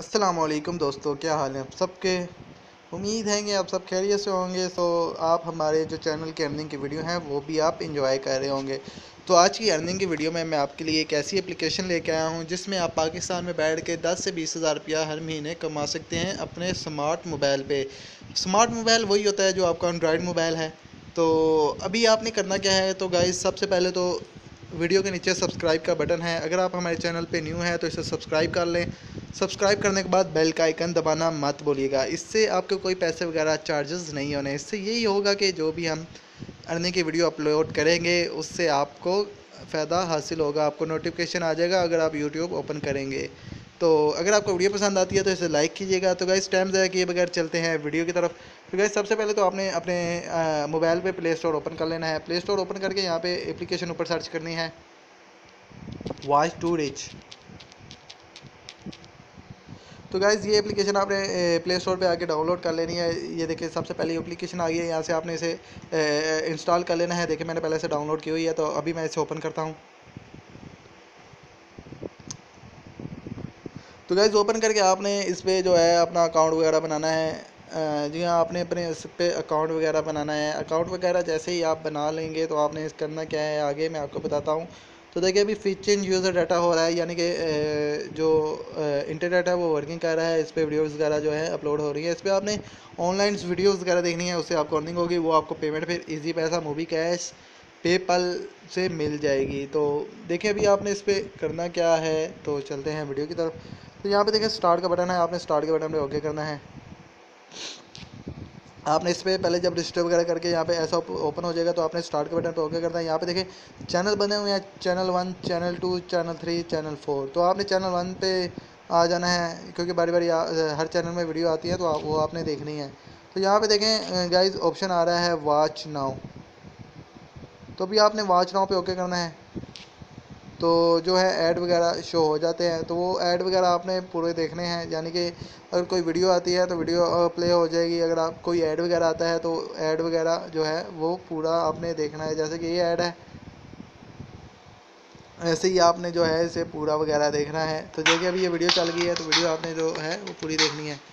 अस्सलामुअलैकुम दोस्तों, क्या हाल है आप सबके। उम्मीद है कि आप सब खैरियत से होंगे। तो आप हमारे जो चैनल की अर्निंग की वीडियो हैं वो भी आप इंजॉय कर रहे होंगे। तो आज की अर्निंग की वीडियो में मैं आपके लिए एक ऐसी एप्लीकेशन लेके आया हूं जिसमें आप पाकिस्तान में बैठ के 10 से 20 हज़ार रुपया हर महीने कमा सकते हैं अपने स्मार्ट मोबाइल पे। स्मार्ट मोबाइल वही होता है जो आपका एंड्रॉयड मोबाइल है। तो अभी आपने करना क्या है, तो गाइस सबसे पहले तो वीडियो के नीचे सब्सक्राइब का बटन है। अगर आप हमारे चैनल पे न्यू हैं तो इसे सब्सक्राइब कर लें। सब्सक्राइब करने के बाद बेल का आइकन दबाना मत भूलिएगा। इससे आपको कोई पैसे वगैरह चार्जेस नहीं होने। इससे यही होगा कि जो भी हम अर्निंग की वीडियो अपलोड करेंगे उससे आपको फ़ायदा हासिल होगा, आपको नोटिफिकेशन आ जाएगा अगर आप यूट्यूब ओपन करेंगे। तो अगर आपको वीडियो पसंद आती है तो इसे लाइक कीजिएगा। तो गाइस टाइम ज़ाया किए बगैर चलते हैं वीडियो की तरफ। तो गाइस सबसे पहले तो आपने अपने मोबाइल पे प्ले स्टोर ओपन कर लेना है। प्ले स्टोर ओपन करके यहाँ पे एप्लीकेशन ऊपर सर्च करनी है, वॉइस टू रिच। तो गाइज़ ये एप्लीकेशन आपने प्ले स्टोर पे आके डाउनलोड कर लेनी है। ये देखिए सबसे पहले एप्लीकेशन आ गई है, यहाँ से आपने इसे इंस्टॉल कर लेना है। देखिए मैंने पहले से डाउनलोड की हुई है, तो अभी मैं इसे ओपन करता हूँ। तो गाइज़ ओपन करके आपने इस पर जो है अपना अकाउंट वगैरह बनाना है। जी हाँ, आपने अपने इस पर अकाउंट वगैरह बनाना है। अकाउंट वगैरह जैसे ही आप बना लेंगे तो आपने इस करना क्या है आगे मैं आपको बताता हूँ। तो देखिए अभी फीचिंग यूज़र डाटा हो रहा है, यानी कि जो इंटरनेट है वो वर्किंग कर रहा है। इस पर वीडियोज़ वगैरह जो है अपलोड हो रही है। इस पर आपने ऑनलाइन वीडियोज़ वगैरह देखनी है, उससे आपको अर्निंग होगी। वो आपको पेमेंट फिर ईजी पैसा, मूवी कैश, पेपल से मिल जाएगी। तो देखिए अभी आपने इस पर करना क्या है, तो चलते हैं वीडियो की तरफ। तो यहाँ पे देखिए स्टार्ट का बटन है, आपने स्टार्ट के बटन पे ओके करना है। आपने इस पर पहले जब रजिस्टर वगैरह करके यहाँ पे ऐसा ओपन हो जाएगा तो आपने स्टार्ट के बटन पे ओके करना है। यहाँ पे देखिए चैनल बने हुए हैं, चैनल 1, चैनल 2, चैनल 3, चैनल 4। तो आपने चैनल 1 पे आ जाना है क्योंकि बारी बारी हर चैनल में वीडियो आती है, तो वो आपने देखनी है। तो यहाँ पे देखें गाइज ऑप्शन आ रहा है वॉच नाउ। तो अभी आपने वॉच नाउ पे ओके करना है। तो जो है ऐड वगैरह शो हो जाते हैं, तो वो ऐड वगैरह आपने पूरे देखने हैं। यानी कि अगर कोई वीडियो आती है तो वीडियो प्ले हो जाएगी। अगर आप कोई ऐड वगैरह आता है तो ऐड वगैरह जो है वो पूरा आपने देखना है। जैसे कि ये ऐड है, ऐसे ही आपने जो है इसे पूरा वगैरह देखना है। तो देखिए अभी ये वीडियो चल गई है, तो वीडियो आपने जो है वो पूरी देखनी है।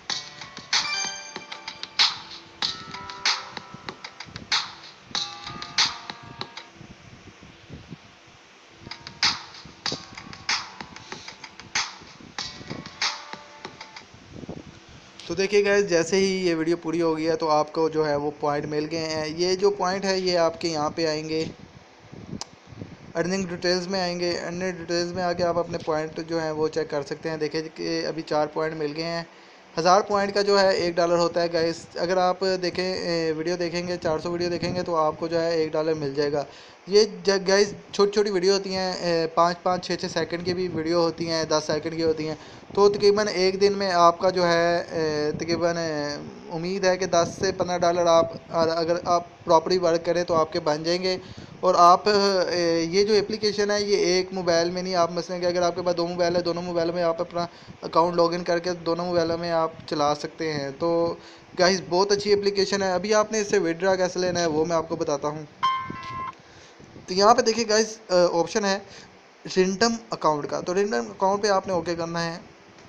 तो देखिए गाइस जैसे ही ये वीडियो पूरी हो गई है तो आपको जो है वो पॉइंट मिल गए हैं। ये जो पॉइंट है ये आपके यहाँ पे आएंगे, अर्निंग डिटेल्स में आएंगे। अर्निंग डिटेल्स में आके आप अपने पॉइंट जो हैं वो चेक कर सकते हैं। देखिए कि अभी 4 पॉइंट मिल गए हैं। 1000 पॉइंट का जो है $1 होता है गाइस। अगर आप देखें वीडियो देखेंगे, 400 वीडियो देखेंगे तो आपको जो है $1 मिल जाएगा। ये गाइस छोटी छोटी वीडियो होती हैं, 5-5 6-6 सेकंड की भी वीडियो होती हैं, 10 सेकंड की होती हैं। तो तकरीबन एक दिन में आपका जो है तकरीबन उम्मीद है कि 10 से $15 आप अगर आप प्रॉपरली वर्क करें तो आपके बन जाएंगे। और आप ये जो एप्लीकेशन है ये एक मोबाइल में नहीं, आप मसलन कि अगर आपके पास 2 मोबाइल है, दोनों मोबाइलों में आप अपना अकाउंट लॉगिन करके दोनों मोबाइलों में आप चला सकते हैं। तो गाइस बहुत अच्छी एप्लीकेशन है। अभी आपने इससे विड्रा कैसे लेना है वो मैं आपको बताता हूँ। तो यहाँ पे देखिए गाइस ऑप्शन है रिंडम अकाउंट का। तो रिंडम अकाउंट पे आपने ओके करना है।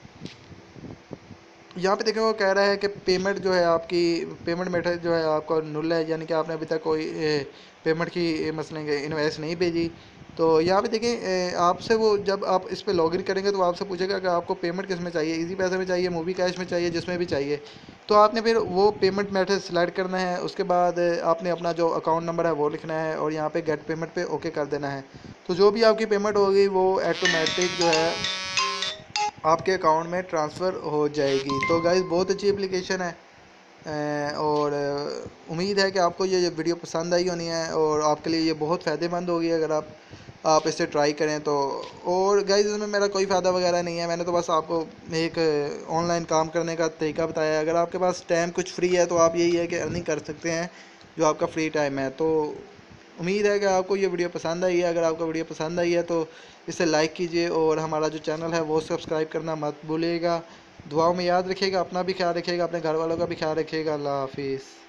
यहाँ पे देखिए वो कह रहा है कि पेमेंट जो है आपकी पेमेंट मेथड जो है आपका नुल है, यानी कि आपने अभी तक कोई पेमेंट की मसलन के इन्वेस्ट नहीं भेजी। तो यहाँ पे देखिए आपसे वो जब आप इस पर लॉगिन करेंगे तो आपसे पूछेगा कि आपको पेमेंट किस में चाहिए, इजी पैसे में चाहिए, मूवी कैश में चाहिए, जिसमें भी चाहिए। तो आपने फिर वो पेमेंट मेथड सेलेक्ट करना है। उसके बाद आपने अपना जो अकाउंट नंबर है वो लिखना है और यहाँ पे गेट पेमेंट पे ओके कर देना है। तो जो भी आपकी पेमेंट होगी वो ऑटोमेटिक जो है आपके अकाउंट में ट्रांसफ़र हो जाएगी। तो गाइस बहुत अच्छी एप्लीकेशन है। और उम्मीद है कि आपको ये वीडियो पसंद आई होनी है और आपके लिए ये बहुत फ़ायदेमंद होगी अगर आप इसे ट्राई करें तो। और गाइस इसमें मेरा कोई फ़ायदा वगैरह नहीं है, मैंने तो बस आपको एक ऑनलाइन काम करने का तरीका बताया है। अगर आपके पास टाइम कुछ फ्री है तो आप यही है कि अर्निंग कर सकते हैं जो आपका फ्री टाइम है। तो उम्मीद है कि आपको ये वीडियो पसंद आई है। अगर आपको वीडियो पसंद आई है तो इसे लाइक कीजिए और हमारा जो चैनल है वो सब्सक्राइब करना मत भूलिएगा। दुआओं में याद रखिएगा, अपना भी ख्याल रखिएगा, अपने घर वालों का भी ख्याल रखिएगा। अल्लाह हाफिज़।